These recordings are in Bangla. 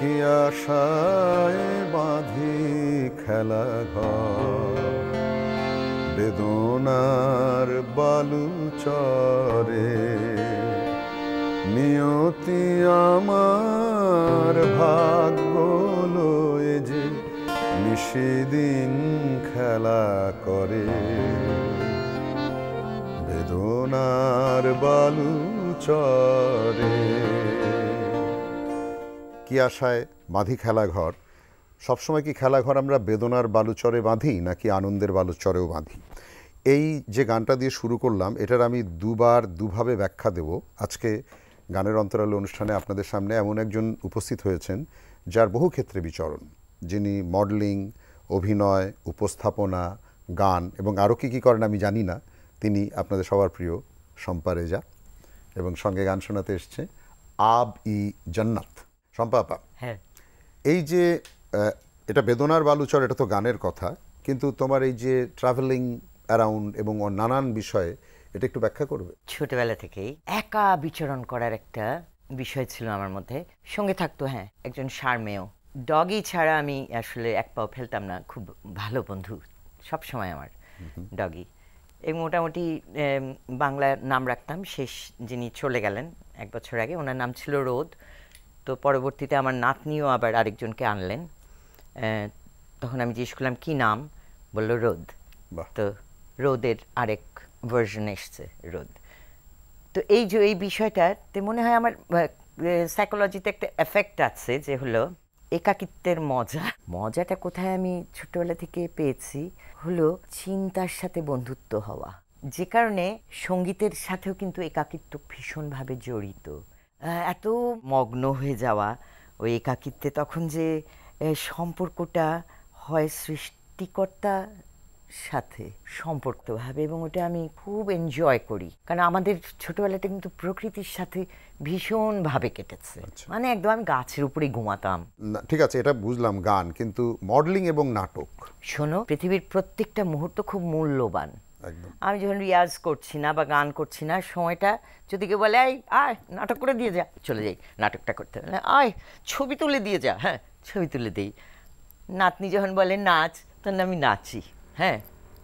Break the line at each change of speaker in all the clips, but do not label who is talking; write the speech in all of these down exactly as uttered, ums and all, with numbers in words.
কি আশায় বাঁধি খেলা ঘর বেদনার বালু চরে নিয়তি আমার ভাগ্য লয়ে যে নিশিদিন খেলা করে বেদনার বালু চরে। কি আশায় বাঁধি খেলা ঘর, সবসময় কি খেলা ঘর আমরা বেদনার বালুচরে বাঁধি নাকি আনন্দের বালুচরেও বাঁধি? এই যে গানটা দিয়ে শুরু করলাম এটার আমি দুবার দুভাবে ব্যাখ্যা দেব। আজকে গানের অন্তরালে অনুষ্ঠানে আপনাদের সামনে এমন একজন উপস্থিত হয়েছেন যার বহু ক্ষেত্রে বিচরণ, যিনি মডেলিং, অভিনয়, উপস্থাপনা, গান এবং আরও কী কী করেন আমি জানি না। তিনি আপনাদের সবার প্রিয় শম্পা রেজা এবং সঙ্গে গান শোনাতে এসছে আব ই জান্নাত। শম্পা আপা,
হ্যাঁ,
এই যে এটা বেদনার বালুচর, এটা তো গানের কথা, কিন্তু তোমার এই যে ট্রাভেলিং অ্যারাউন্ড এবং নানান বিষয়ে এটা একটু ব্যাখ্যা করবে?
ছোটবেলা থেকেই একা বিচরণ করার একটা বিষয় ছিল আমার মধ্যে। সঙ্গে থাকতো হ্যাঁ একজন শারমেয় ডগি, ছাড়া আমি আসলে এক পাও ফেলতাম না। খুব ভালো বন্ধু সব সময় আমার ডগি। এবং মোটামুটি বাংলা নাম রাখতাম। শেষ যিনি চলে গেলেন এক বছর আগে, ওনার নাম ছিল রোদ। তো পরবর্তীতে আমার নাতনিও আবার আরেকজনকে আনলেন। তখন আমি জিজ্ঞেস করলাম কী নাম, বললো রোদ। তো রোদের আরেক ভার্সন এসছে রোদ। তো এই যে এই বিষয়টাতে মনে হয় আমার সাইকোলজিতে একটা এফেক্ট আছে, যে হলো একাকিত্বের মজা। মজাটা কোথায় আমি ছোটবেলা থেকে পেয়েছি হলো চিন্তার সাথে বন্ধুত্ব হওয়া, যে কারণে সঙ্গীতের সাথেও কিন্তু একাকিত্ব ভীষণভাবে জড়িত। এত মগ্ন হয়ে যাওয়া ওই একাকিত্বে, তখন যে সম্পর্কটা হয় সৃষ্টিকর্তা সাথে সম্পর্কভাবে, এবং ওটা আমি খুব এনজয় করি। কারণ আমাদের ছোটবেলাটা কিন্তু প্রকৃতির সাথে ভীষণভাবে কেটেছে। মানে একদম আমি গাছের উপরেই ঘুমাতাম।
ঠিক আছে, এটা বুঝলাম গান, কিন্তু মডেলিং এবং নাটক,
শোনো, পৃথিবীর প্রত্যেকটা মুহূর্ত খুব মূল্যবান।
একদম।
আমি যখন রিয়াজ করছি না বা গান করছি না, সময়টা যদি কেউ বলে আয় আয় নাটক করে দিয়ে যা, চলে যাই নাটকটা করতে। আয় ছবি তুলে দিয়ে যা, হ্যাঁ ছবি তুলে দিই। নাতনি যখন বলে নাচ, তখন আমি নাচি। হ্যাঁ,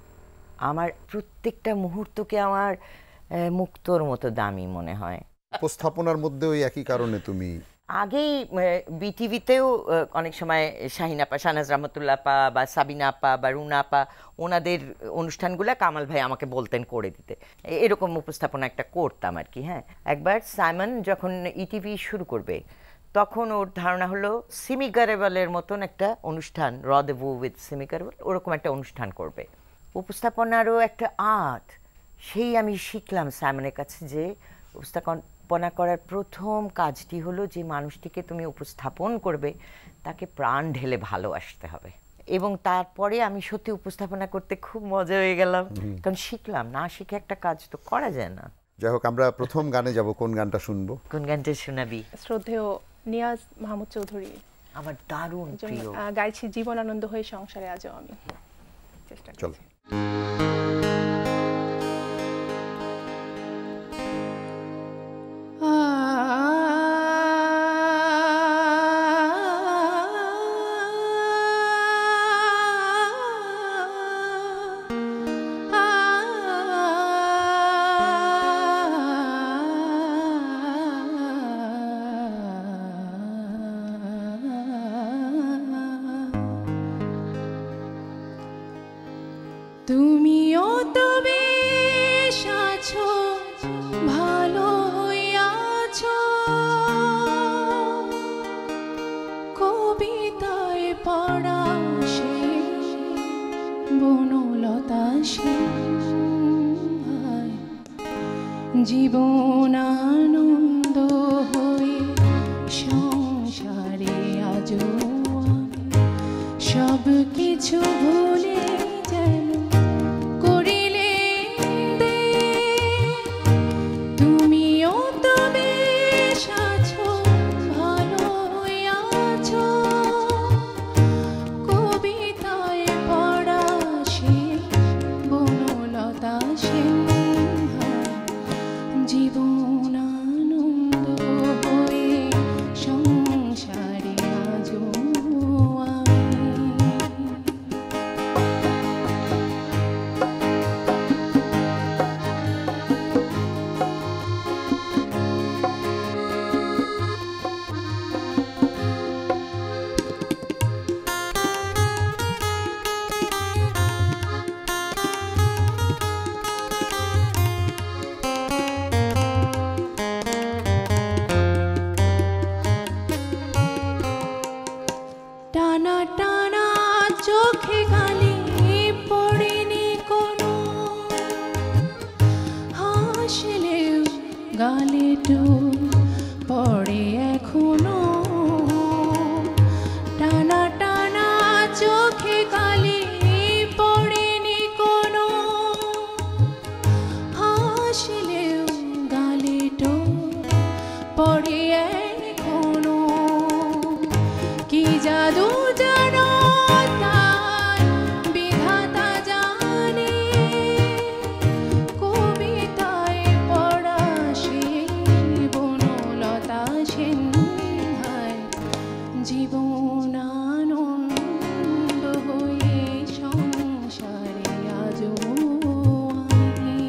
আমার প্রত্যেকটা মুহূর্তকে আমার মুক্তোর মতো দামি মনে হয়।
উপস্থাপনার মধ্যে ওই একই কারণে তুমি
আগেই বিটিভিতেও অনেক সময় শাহিন আপা, শাহনাজ রহমতুল্লাহ আপা বা সাবিনা আপা বা রুনা আপা, ওনাদের অনুষ্ঠানগুলো কামাল ভাই আমাকে বলতেন করে দিতে। এরকম উপস্থাপনা একটা করতাম আর কি। হ্যাঁ, একবার সাইমন যখন ইটিভি শুরু করবে, তখন ওর ধারণা হলো সিমি গারেওয়ালের মতন একটা অনুষ্ঠান, রদেভু উইথ সিমি গারেওয়াল, ওরকম একটা অনুষ্ঠান করবে। উপস্থাপনারও একটা আর্ট, সেই আমি শিখলাম সাইমনের কাছে যে উপস্থাপনা করার প্রথম কাজটি হলো যে মানুষটিকে তুমি উপস্থাপন করবে তাকে প্রাণ ঢেলে ভালোবাসতে হবে। এবং তারপরে আমি সত্যি উপস্থাপনা করতে খুব মজা হয়ে গেলাম, কারণ শিখলাম। না শিখে একটা কাজ তো করা যায় না।
যাই হোক, আমরা প্রথম গানে যাব। কোন গানটা শুনবো?
কোন গানটা শোনাবি?
শ্রদ্ধেয় নিয়াজ মাহমুদ চৌধুরী,
আমার দারুণ প্রিয়,
গাইছি জীবন আনন্দ হয়ে সংসারে আজও আমি। চেষ্টা
চল।
তুমিও তো বেশ আছো, ভালো হইয়াছো, কবিতায় পড়া সে বনলতা সে জীবন আনন্দ হয়ে সংসারে আজও সব কিছু ভুলে জীবন আনন্দ হয়ে সংসারে জাদু জানো তার বিধাতা জানে, কবিতায় পড়া সেই বনলতা সিনহায় জীবন আনন্দ হয়ে সংসারে আজও আমি।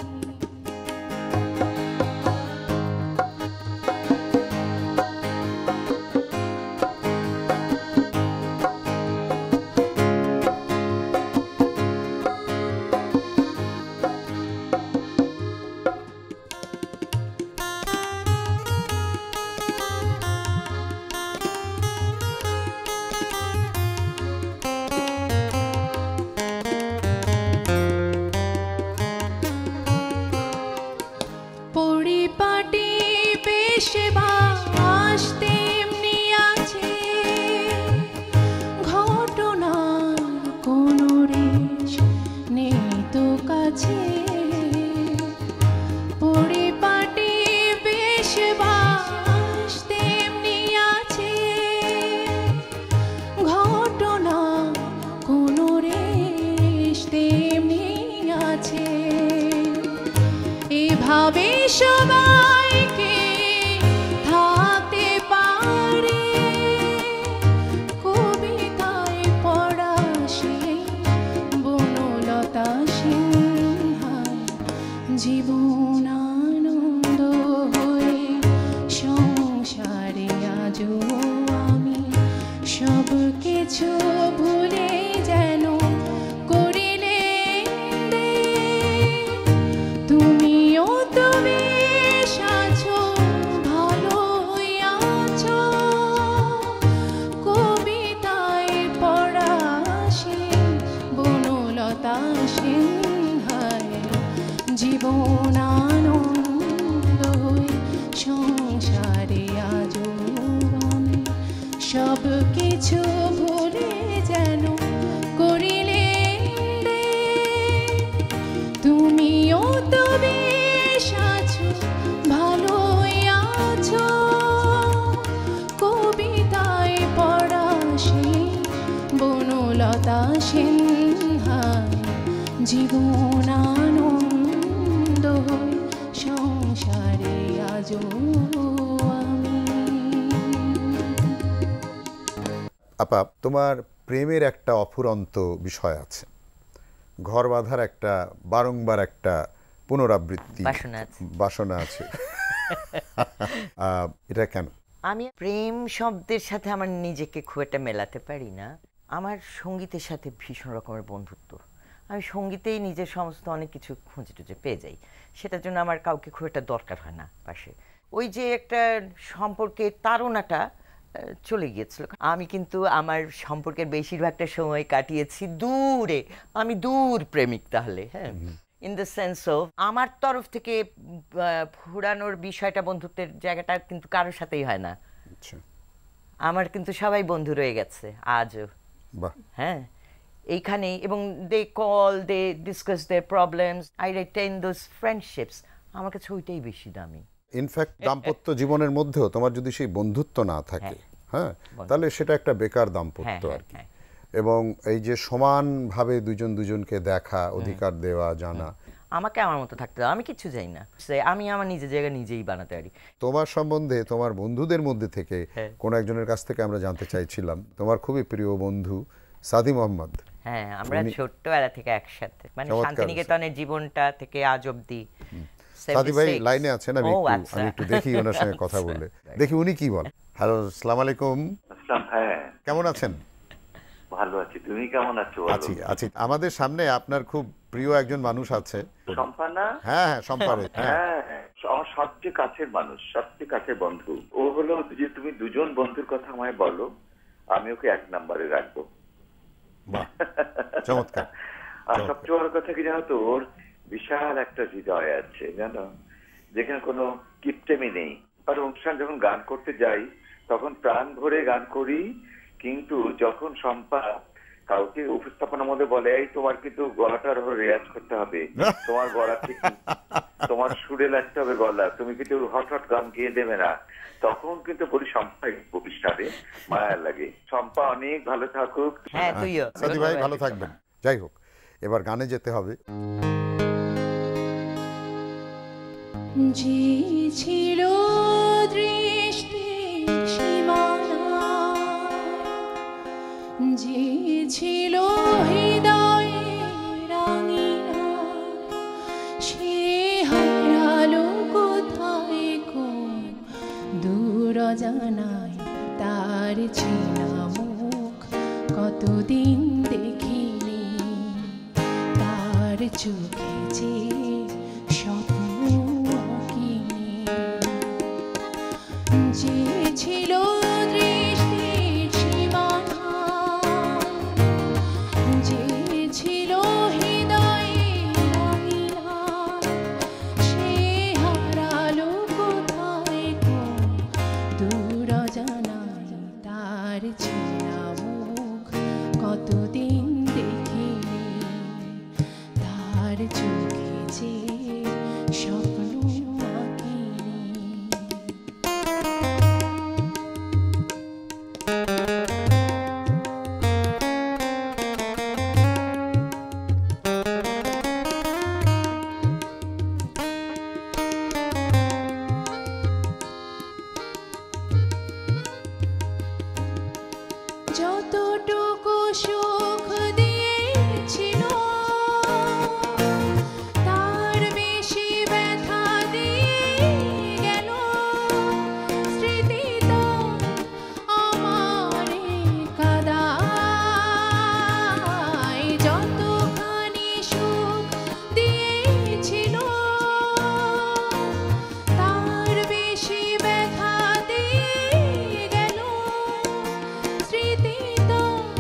পরিপাটি বেশ বাস তেমনি আছে, ঘটনার কোনো রেশ নেই তো কাছে। পরিপাটি বেশ বাস তেমনি আছে, ঘটনা কোনো রেশ তেমনি আছে। এভাবে সবাইকে থাকতে পারে, কবিতায় পড়া সেই বনলতা সিনহায় জীবন আনন্দ হয়ে সংসারে আজও আমি। সব কিছু ভুলে যেন করিলে তুমিও তো বেশ আছো, ভালো আছো, কবিতায় পড়া সেই বনলতা সিনহায় জীবন আনন্দ হয়ে সংসারে আজও আমি। সব কিছু ভুলে যেন করিলে তুমিও তো বেশ আছো, ভালো আছো, কবিতায় পড়া সেই বনলতা সিনহায় জীবন আনন্দ হয়ে সংসারে আজও আমি।
আপা, তোমার প্রেমের একটা অফুরন্ত বিষয় আছে, ঘর বাঁধার একটা বারংবার একটা পুনরাবৃত্তি
বাসনা আছে।
বাসনা আছে। আহ, এটা কেন?
আমি প্রেম শব্দের সাথে আমার নিজেকে খুব একটা মেলাতে পারি না। আমার সঙ্গীতের সাথে ভীষণ রকমের বন্ধুত্ব। আমি সঙ্গীতেই নিজের সমস্ত অনেক কিছু খুঁজে টুজে পেয়ে যাই, সেটার জন্য আমার কাউকে খুব একটা দরকার হয় না পাশে। ওই যে একটা সম্পর্কে তাড়নাটা চলে গিয়েছিল। আমি কিন্তু আমার সম্পর্কের বেশিরভাগটা সময় কাটিয়েছি দূরে। আমি দূর প্রেমিক তাহলে, হ্যাঁ, ইন দ্য সেন্স অফ আমার তরফ থেকে ফুরানোর বিষয়টা, বন্ধুত্বের জায়গাটা কিন্তু কারোর সাথেই হয় না। আমার কিন্তু সবাই বন্ধু রয়ে গেছে আজও, হ্যাঁ, এইখানেই। এবং they call, they discuss their problems, I retain those friendships. আমার কাছে ওইটাই বেশি দামি।
ইনফ্যাক্ট দাম্পত্য জীবনের মধ্যেও তোমার যদি সেই বন্ধুত্ব না থাকে, হ্যাঁ, তাহলে সেটা একটা বেকার দাম্পত্য আর কি। এবং এই যে সমানভাবে দুজন দুজনকে দেখা, অধিকার দেওয়া, জানা,
আমাকে আমার মতো থাকতে দাও, আমি কিছু চাই না, আমি আমার নিজের জায়গা নিজেই বানাতে পারি।
তোমার সম্বন্ধে তোমার বন্ধুদের মধ্যে থেকে কোন একজনের কাছ থেকে আমরা জানতে চাইছিলাম, তোমার খুবই প্রিয় বন্ধু সাদি মোহাম্মদ।
হ্যাঁ, আমরা ছোট্টবেলা থেকে একসাথে, মানে শান্তিনিকেতনের জীবনটা থেকে আজ অব্দি।
সাদি ভাই লাইনে আছেন, আমি একটু আমি একটু দেখি ওনার সঙ্গে কথা বলে দেখি উনি কি বলেন। হ্যালো, আসসালামু আলাইকুম।
আসসালাম। হ্যাঁ,
কেমন আছেন?
ভালো আছি, তুমি কেমন আছো?
আছি আছি। আমাদের সামনে আপনার খুব প্রিয় একজন মানুষ আছে,
সম্পানা।
হ্যাঁ হ্যাঁ, সম্পারে।
হ্যাঁ, আমার সবচেয়ে কাছের মানুষ, সবচেয়ে কাছের বন্ধু। ও হলো যে তুমি দুজন বন্ধুর কথা আমায় বলো, আমি ওকে এক নম্বরে রাখবো।
বাহ, চমৎকার।
আর সবচেয়ে বড় কথা কি জানো তো, ওর বিশাল একটা হৃদয় আছে জানো, যেখানে কোনো কিপটেমি নেই। আর অনুষ্ঠান যখন গান করতে যাই তখন প্রাণ ভরে গান করি, কিন্তু যখন সম্পা কাউকে উপস্থাপনার মধ্যে বলে এই তোমার কিন্তু গলাটার রেয়াজ করতে হবে, তোমার গলা ঠিক, তোমার সুরে লাগতে হবে গলা, তুমি কিন্তু হট হট গান গিয়ে দেবে না, তখন কিন্তু বলি সম্পা বলিস না রে, লাগে, মায়া লাগে। শম্পা অনেক ভালো থাকুক।
হ্যাঁ তুইও
সাথী ভাই ভালো থাকবেন। যাই হোক, এবার গানে যেতে হবে।
যে ছিল দৃষ্টি সীমানা, যে ছিল হৃদয়ে রাঙিনা, সে হারালো কোথায় কোন দূর জানায়। তার চেনা মুখ কতদিন দেখিনি, তার চোখে যে স্বপ্ন আঁকিনি। যে ছিল দৃষ্টির সীমানা, যে ছিল হৃদয়ে রাঙিনা, সে হারালো কোথায় কোন দূর জানায়। তার চেনা মুখ কতদিন দেখিনি, তার চোখে যে স্বপ্ন আঁকিনি। যতটুকু সুখ দিয়েছিল, তার বেশি ব্যথা দিয়ে গেল। স্মৃতি তো আমারে কাঁদায়। যতখানি সুখ দিয়েছিল, তার বেশি ব্যথা দিয়ে গেল। স্মৃতি তো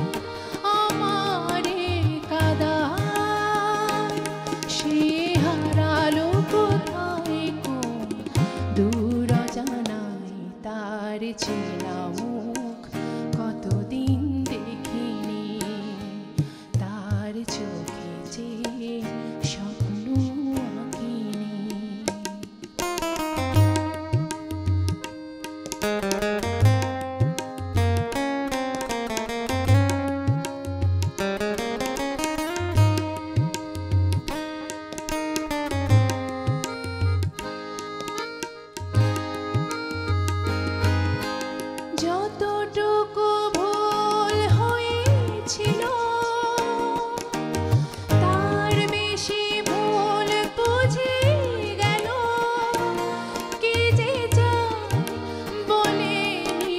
আমারে কাঁদায়। সে হারালো কোথায় কোন দূর জানায়। তার চেনা মুখ কতদিন দেখিনি, তার চোখে যে স্বপ্ন আঁকিনি। যতটুকু ভুল হয়েছিল, তার বেশি ভুল বুঝে গেল। কে যে চায় বলেনি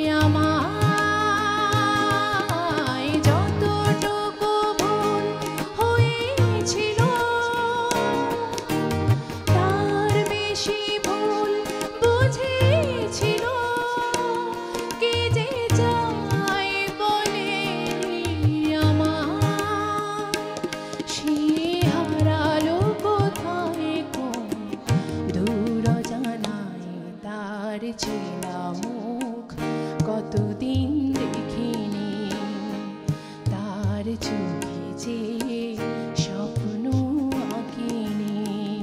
আমায়। যতটুকু ভুল হয়েছিল, তার বেশি ভুল বুঝেছিল। কে যে চায় বলেনি আমায়। সে হারালো কোথায় কোন দূর জানায়। তার চেনা মুখ কতদিন দেখিনি, তার চোখে যে স্বপ্ন আঁকিনি।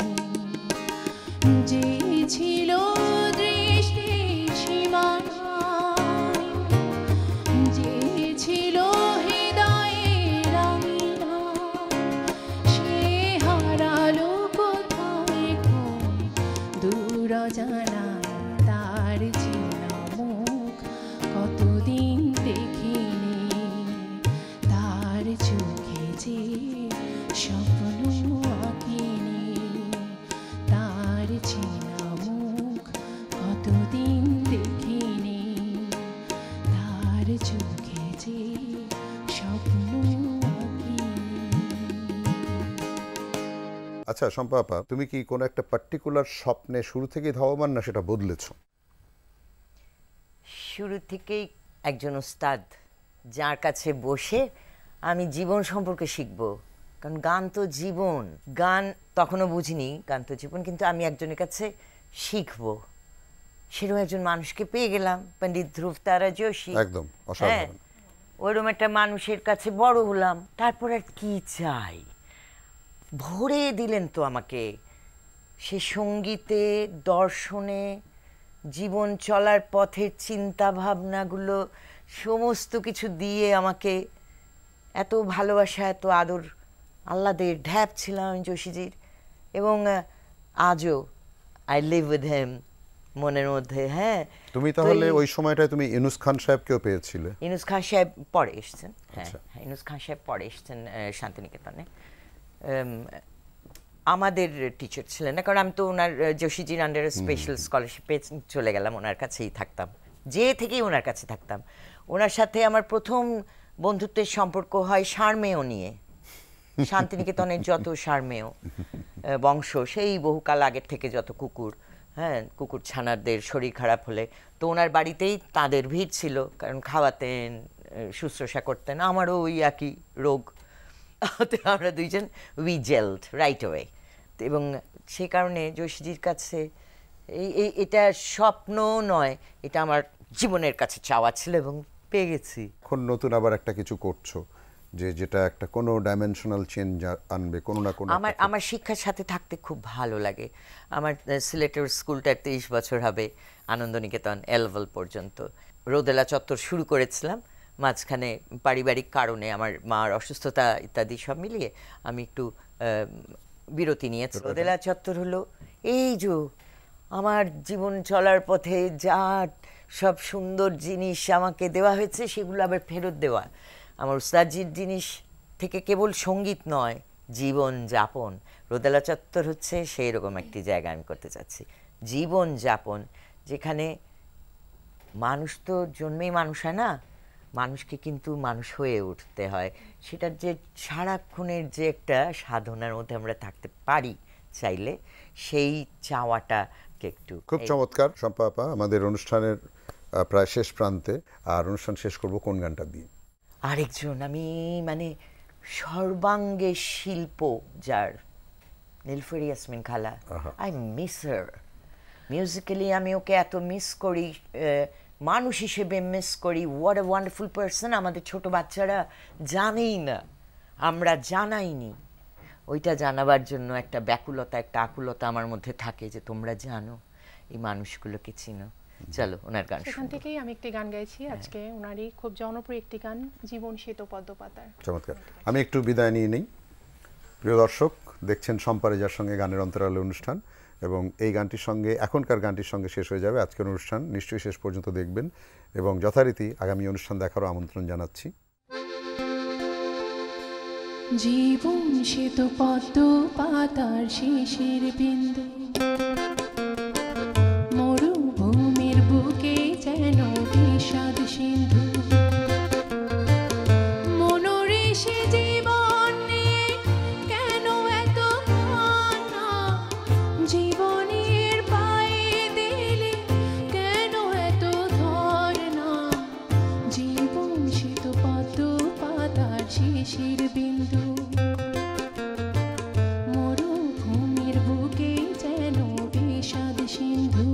যে ছিল দৃষ্টি সীমানায়, যে ছিল হৃদয়ে রাঙিনা, সে হারালো কোথায় কোন দূর জানায়। তার চেনা মুখ কতদিন দেখিনি, তার চোখে যে স্বপ্ন আঁকিনি। তার চেনা মুখ কতদিন দেখিনি, তার চোখে যে স্বপ্ন আঁকিনি।
আচ্ছা শম্পা আপা, তুমি কি কোনো একটা পার্টিকুলার স্বপ্নে শুরু থেকে ধাবমান, না সেটা বদলেছো?
শুরু থেকেই একজন ওস্তাদ যার কাছে বসে আমি জীবন সম্পর্কে শিখব, কারণ গান তো জীবন। গান তখনও বুঝিনি গান তো জীবন, কিন্তু আমি একজনের কাছে শিখব, সেরকম একজন মানুষকে পেয়ে গেলাম, পণ্ডিত ধ্রুব তারা যোশী।
একদম অসাধারণ।
ওইরকম একটা মানুষের কাছে বড় হলাম। তারপর আর কি চাই, ভরে দিলেন তো আমাকে সে সঙ্গীতে, দর্শনে, জীবন চলার পথের চিন্তা ভাবনাগুলো সমস্ত কিছু দিয়ে আমাকে এত ভালোবাসা এত আদর আল্লাদের ঢ্যাপ ছিলাম আমি জসিজির। এবং আজও আই লিভ উইথ হিম মনের মধ্যে। হ্যাঁ,
তুমি তাহলে ওই সময়টায় তুমি ইউনুস খান সাহেবকেও পেয়েছিলে?
ইউনুস খান সাহেব পরে এসছেন। হ্যাঁ, ইউনুস খান সাহেব পরে এসছেন শান্তিনিকেতনে। আমাদের টিচার ছিলেন না, কারণ আমি তো ওনার জসিজির আন্ডারে স্পেশাল স্কলারশিপে চলে গেলাম, ওনার কাছেই থাকতাম, যে থেকেই ওনার কাছে থাকতাম। ওনার সাথে আমার প্রথম বন্ধুত্বের সম্পর্ক হয় সারমেয় নিয়ে। শান্তিনিকেতনের যত সারমেয় বংশ, সেই বহুকাল আগের থেকে যত কুকুর, হ্যাঁ, কুকুর ছানাদের শরীর খারাপ হলে তো ওনার বাড়িতেই তাদের ভিড় ছিল, কারণ খাওয়াতেন, শুশ্রূষা করতেন। আমারও ওই একই রোগ, আমরা দুইজন উই জেলড রাইট ওয়ে। এবং সে কারণে জসিজির কাছে এই এটা স্বপ্ন নয়, এটা আমার জীবনের কাছে চাওয়া ছিল এবং পেয়ে গেছি।
এখন নতুন আবার একটা কিছু করছো যে যেটা একটা কোনো ডাইমেনশনাল চেঞ্জ আনবে কোনো না কোনো।
আমার আমার শিক্ষার সাথে থাকতে খুব ভালো লাগে। আমার সিলেটের স্কুলটার তেইশ বছর হবে, আনন্দনিকেতন এলভেল পর্যন্ত। রোদেলা চত্বর শুরু করেছিলাম, মাঝখানে পারিবারিক কারণে আমার মার অসুস্থতা ইত্যাদি সব মিলিয়ে আমি একটু বিরতি নিয়েছি। রোদেলা চত্বর হলো এই যে আমার জীবন চলার পথে যা সব সুন্দর জিনিস আমাকে দেওয়া হয়েছে সেগুলো আবার ফেরত দেওয়া। আমার উস্তাদজির জিনিস থেকে কেবল সঙ্গীত নয়, জীবন যাপন। রোদেলা চত্বর হচ্ছে সেই রকম একটি জায়গা আমি করতে চাচ্ছি, জীবন যাপন, যেখানে মানুষ তো জন্মেই মানুষ হয় না, মানুষকে কিন্তু মানুষ হয়ে উঠতে হয়। সেটার যে সারাক্ষণের যে একটা সাধনার মধ্যে আমরা থাকতে পারি চাইলে, সেই চাওয়াটাকে একটু।
খুব চমৎকার শম্পা আপা, আমাদের অনুষ্ঠানের প্রায় শেষ প্রান্তে, আর অনুষ্ঠান শেষ করব কোন গানটা দিয়ে?
আরেকজন আমি মানে সর্বাঙ্গে শিল্প যার, নীলফারি ইয়াসমিন খালা। আই মিস হার মিউজিক্যালি, আমি ওকে এত মিস করি, মানুষ হিসেবে মিস করি। What a wonderful person. আমাদের ছোট বাচ্চারা জানেই না, আমরা জানাইনি। ওইটা জানাবার জন্য একটা ব্যাকুলতা, একটা আকুলতা আমার মধ্যে থাকে যে তোমরা জানো, এই মানুষগুলোকে চিনো। চলো ওনার গান।
সেখান থেকেই আমি একটি গান গাইছি আজকে, ওনারই খুব জনপ্রিয় একটি গান, জীবন শীত পদ্মপাতার।
চমৎকার। আমি একটু বিদায় নিয়ে নেই। প্রিয় দর্শক, দেখছেন শম্পা রেজার সঙ্গে গানের অন্তরালে অনুষ্ঠান, এবং এই গানটির সঙ্গে এখনকার গানটির সঙ্গে শেষ হয়ে যাবে আজকের অনুষ্ঠান। নিশ্চয়ই শেষ পর্যন্ত দেখবেন এবং যথারীতি আগামী অনুষ্ঠান দেখারও আমন্ত্রণ জানাচ্ছি।
জীবন শীত পদ্ম পাতার শিশির বিন্দু, মরুভূমির বুকে যেন বিষাদ সিন্ধু। মনোরেশে জীবন নিয়ে কেন এত কান্না, জীবনের পায়ে দিলে কেন এত ধর্ণা। জীবন শীত পদ্ম পাতার শিশির বিন্দু, মরুভূমির বুকে যেন বিষাদ সিন্ধু।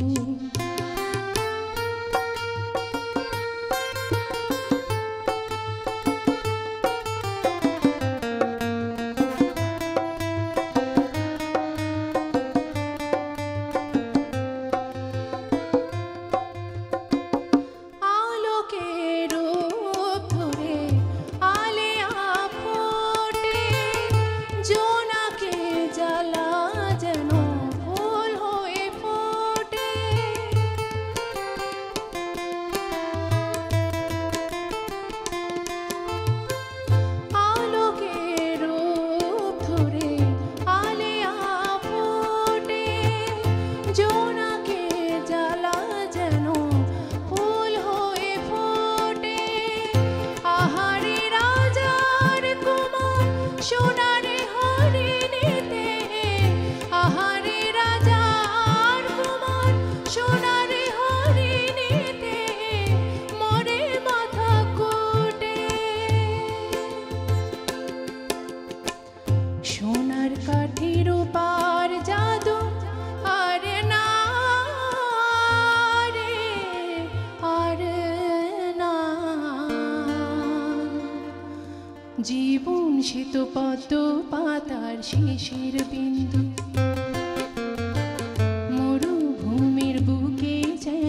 জীবন শীত পদ্ম পাতার শিশির বিন্দু, মরুভূমির বুকে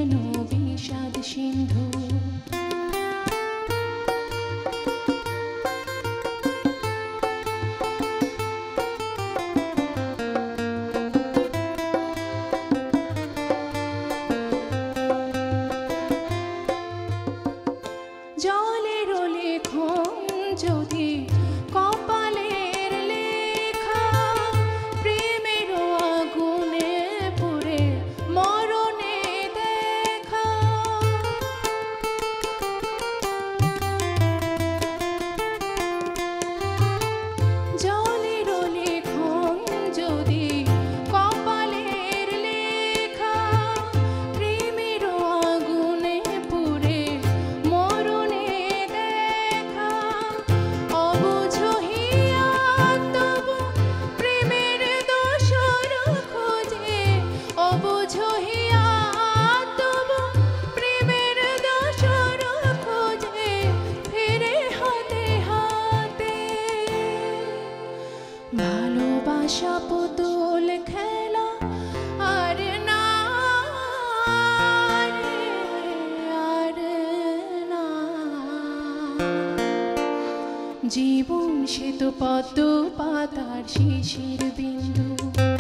জলের লেখন যদি কপালের লেখা প্রেমের আগুনে পুড়ে মরণে দেখা জলের লেখন যদি কপালের লেখা প্রেমের আগুনে পুড়ে মরণে দেখা অবুঝ হিয়া তবু প্রেমের দোসর খোঁজে অবুঝ হিয়া তবু প্রেমের দোসর খোঁজে ফিরে হাতে হাতে ভালোবাসা পুতুল খেলা আর না রে, আর না জীবন সে তো পদ্ম পাতার শিশির বিন্দু